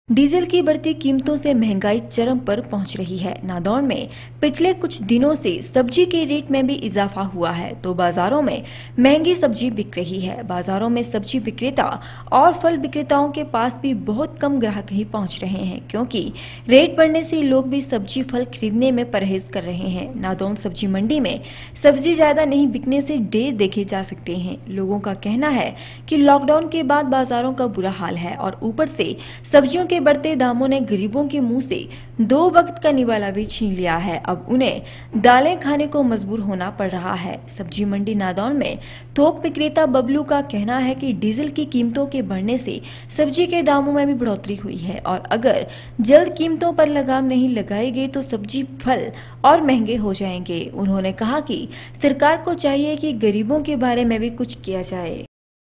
Diesel की बढ़ती कीमतों से महंगाई चरम पर पहुंच रही है। नादौन में पिछले कुछ दिनों से सब्जी के रेट में भी इजाफा हुआ है, तो बाजारों में महंगी सब्जी बिक रही है। बाजारों में सब्जी विक्रेता और फल विक्रेताओं के पास भी बहुत कम ग्राहक ही पहुंच रहे हैं, क्योंकि रेट बढ़ने से लोग भी सब्जी फल खरीदने में परहेज कर रहे हैं। नादौन सब्जी मंडी में सब्जी ज्यादा नहीं बिकने से ढेर देखे जा सकते हैं। लोगों का कहना है कि लॉकडाउन के बाद बाजारों का बुरा हाल है और ऊपर से सब्जियों के बढ़ते दामों ने गरीबों के मुंह से 2 वक्त का निवाला भी छीन लिया है। अब उन्हें दालें खाने को मजबूर होना पड़ रहा है। सब्जी मंडी नादौन में थोक विक्रेता बबलू का कहना है कि डीजल की कीमतों के बढ़ने से सब्जी के दामों में भी बढ़ोतरी हुई है और अगर जल्द कीमतों पर लगाम नहीं लगाई गई तो सब्जी फल और महंगे हो जाएंगे। उन्होंने कहा कि सरकार को चाहिए कि गरीबों के बारे में भी कुछ किया जाए।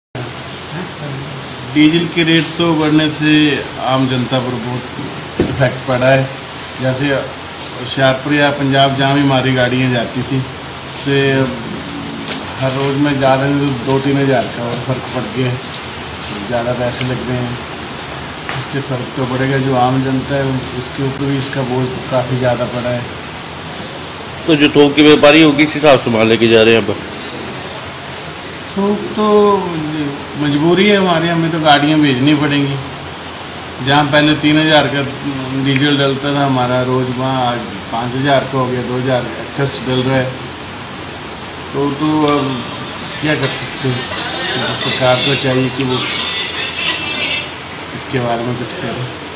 डीजल के रेट तो बढ़ने से आम जनता पर बहुत इफेक्ट पड़ा है। जैसे होशियारपुर या पंजाब जहाँ भी हमारी गाड़ियाँ जाती थी, उससे हर रोज़ में जा रहे हैं तो 2-3 हज़ार का और फ़र्क पड़ गया है। ज़्यादा पैसे लग रहे हैं, इससे फ़र्क तो पड़ेगा। जो आम जनता है उसके ऊपर भी इसका बोझ काफ़ी ज़्यादा पड़ा है। तो जो थोक के व्यापारी हो किस हिसाब से माल लेके जा रहे हैं अब? थोक तो मजबूरी है हमारी, हमें तो गाड़ियाँ भेजनी पड़ेंगी। जहाँ पहले 3,000 का डीजल डलता था हमारा रोज़, वहाँ आज 5,000 का हो गया, 2,000 अच्छा से डल रहा है। तो अब क्या कर सकते हैं? तो सरकार को चाहिए कि वो इसके बारे में कुछ करे।